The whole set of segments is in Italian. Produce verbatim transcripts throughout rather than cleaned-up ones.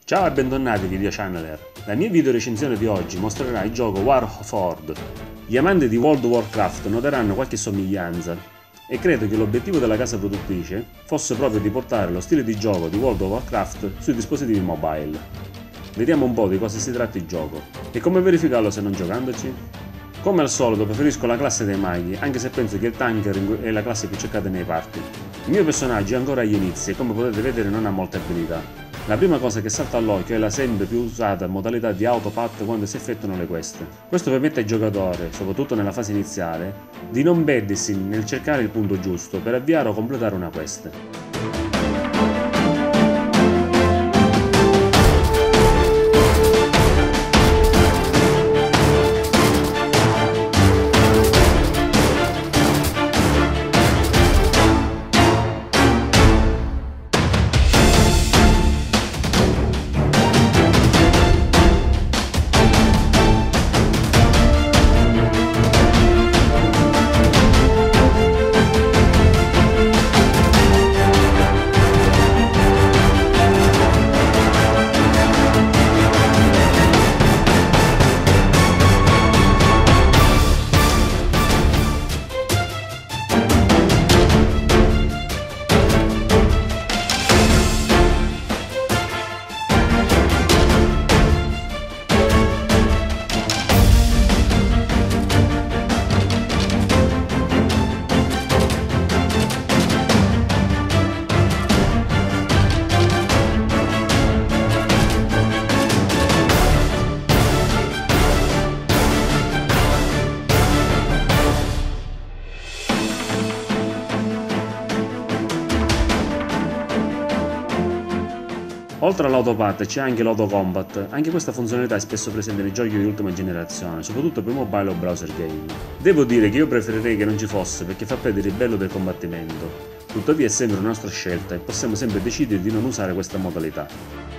Ciao e bentornati video channeler. La mia video recensione di oggi mostrerà il gioco War of Horde. Gli amanti di World of Warcraft noteranno qualche somiglianza e credo che l'obiettivo della casa produttrice fosse proprio di portare lo stile di gioco di World of Warcraft sui dispositivi mobile. Vediamo un po' di cosa si tratta il gioco e come verificarlo se non giocandoci. Come al solito preferisco la classe dei maghi, anche se penso che il tanker è la classe più cercata nei party. Il mio personaggio è ancora agli inizi e come potete vedere non ha molte abilità. La prima cosa che salta all'occhio è la sempre più usata modalità di autopat quando si effettuano le quest. Questo permette al giocatore, soprattutto nella fase iniziale, di non perdersi nel cercare il punto giusto per avviare o completare una quest. Oltre all'autopat c'è anche l'autocombat, anche questa funzionalità è spesso presente nei giochi di ultima generazione, soprattutto per mobile o browser game. Devo dire che io preferirei che non ci fosse perché fa perdere il bello del combattimento, tuttavia è sempre una nostra scelta e possiamo sempre decidere di non usare questa modalità.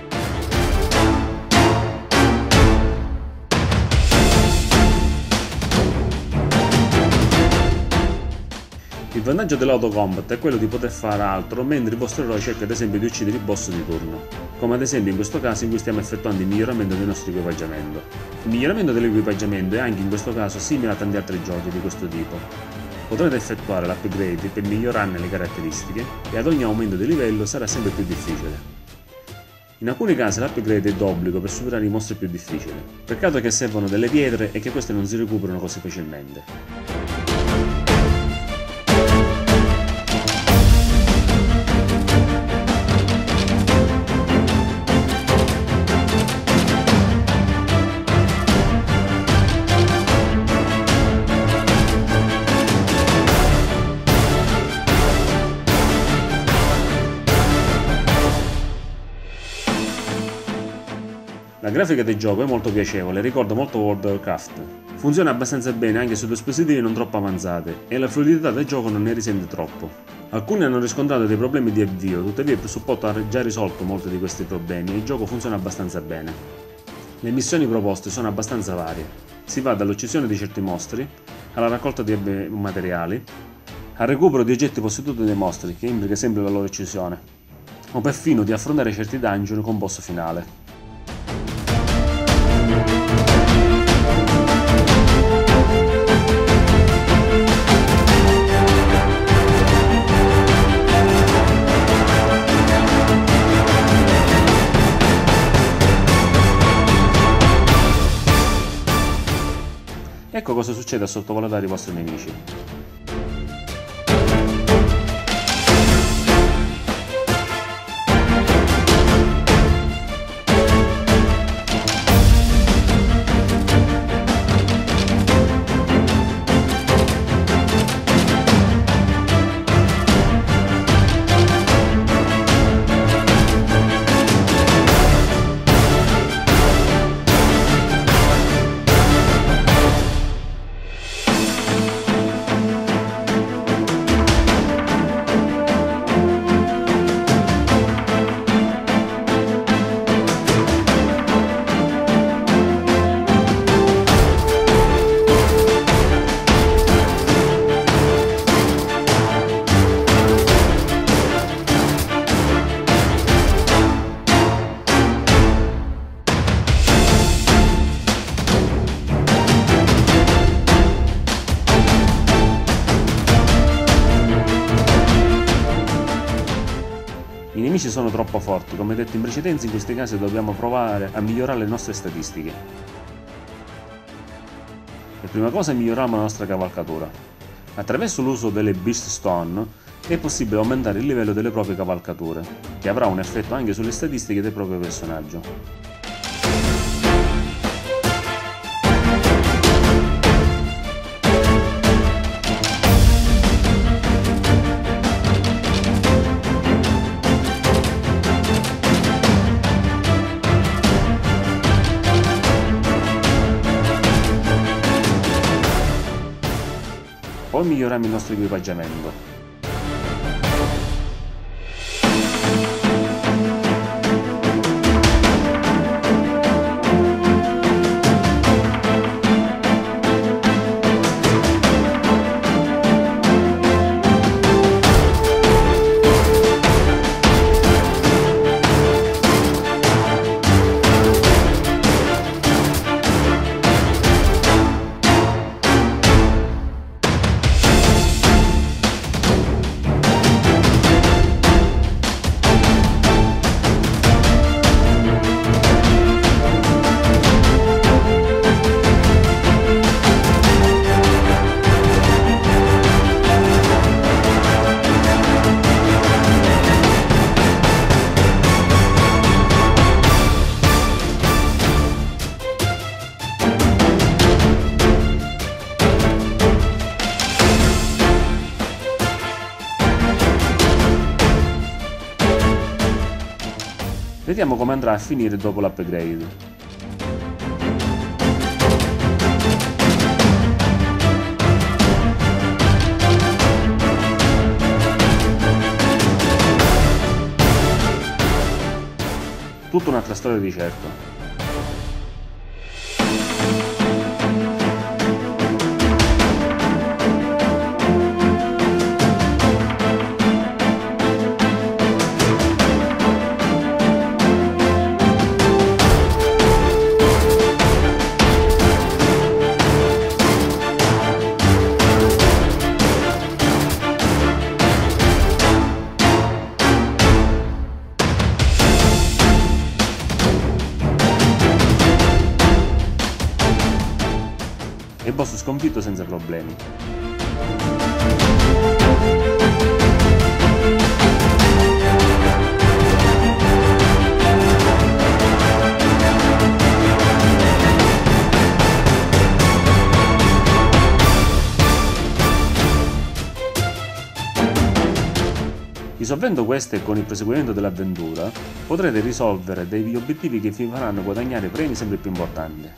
Il vantaggio dell'autocombat è quello di poter fare altro mentre il vostro eroe cerca ad esempio di uccidere il boss di turno, come ad esempio in questo caso in cui stiamo effettuando il miglioramento del nostro equipaggiamento. Il miglioramento dell'equipaggiamento è anche in questo caso simile a tanti altri giochi di questo tipo. Potrete effettuare l'upgrade per migliorarne le caratteristiche e ad ogni aumento di livello sarà sempre più difficile. In alcuni casi l'upgrade è d'obbligo per superare i mostri più difficili, peccato che servono delle pietre e che queste non si recuperano così facilmente. La grafica del gioco è molto piacevole, ricorda molto World of Warcraft. Funziona abbastanza bene anche su dispositivi non troppo avanzati e la fluidità del gioco non ne risente troppo. Alcuni hanno riscontrato dei problemi di avvio, tuttavia il supporto ha già risolto molti di questi problemi e il gioco funziona abbastanza bene. Le missioni proposte sono abbastanza varie. Si va dall'uccisione di certi mostri, alla raccolta di materiali, al recupero di oggetti posseduti dai mostri, che implica sempre la loro uccisione, o perfino di affrontare certi dungeon con boss finale. Ecco cosa succede a sottovalutare i vostri nemici. nemici sono troppo forti, come detto in precedenza, in questi casi dobbiamo provare a migliorare le nostre statistiche. Per prima cosa miglioriamo la nostra cavalcatura. Attraverso l'uso delle Beast Stone è possibile aumentare il livello delle proprie cavalcature, che avrà un effetto anche sulle statistiche del proprio personaggio. Poi miglioriamo il nostro equipaggiamento. Vediamo come andrà a finire dopo l'upgrade. Tutta un'altra storia di certo. E boss sconfitto senza problemi. Risolvendo queste con il proseguimento dell'avventura, potrete risolvere degli obiettivi che vi faranno guadagnare premi sempre più importanti.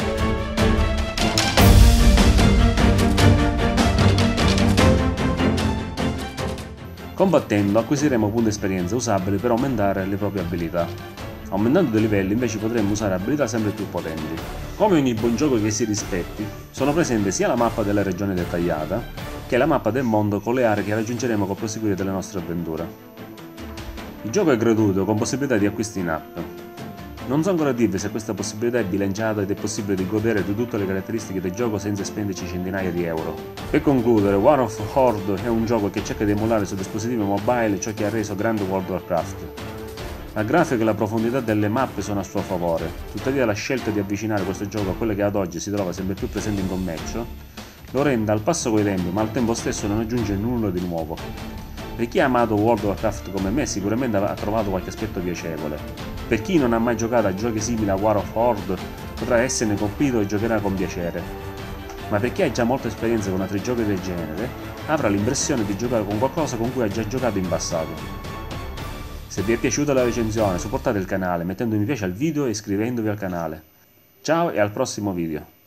Combattendo acquisiremo punti esperienza usabili per aumentare le proprie abilità. Aumentando dei livelli invece potremo usare abilità sempre più potenti. Come ogni buon gioco che si rispetti, sono presenti sia la mappa della regione dettagliata, che la mappa del mondo con le aree che raggiungeremo col proseguire delle nostre avventure. Il gioco è gratuito con possibilità di acquisto in app. Non so ancora dirvi se questa possibilità è bilanciata ed è possibile di godere di tutte le caratteristiche del gioco senza spenderci centinaia di euro. Per concludere, War of Horde è un gioco che cerca di emulare su dispositivi mobile ciò che ha reso grande World of Warcraft. La grafica e la profondità delle mappe sono a suo favore, tuttavia la scelta di avvicinare questo gioco a quello che ad oggi si trova sempre più presente in commercio lo rende al passo coi tempi, ma al tempo stesso non aggiunge nulla di nuovo. Per chi ha amato World of Warcraft come me sicuramente ha trovato qualche aspetto piacevole. Per chi non ha mai giocato a giochi simili a War of Horde potrà esserne colpito e giocherà con piacere. Ma per chi ha già molta esperienza con altri giochi del genere avrà l'impressione di giocare con qualcosa con cui ha già giocato in passato. Se vi è piaciuta la recensione supportate il canale mettendo mi piace al video e iscrivendovi al canale. Ciao e al prossimo video.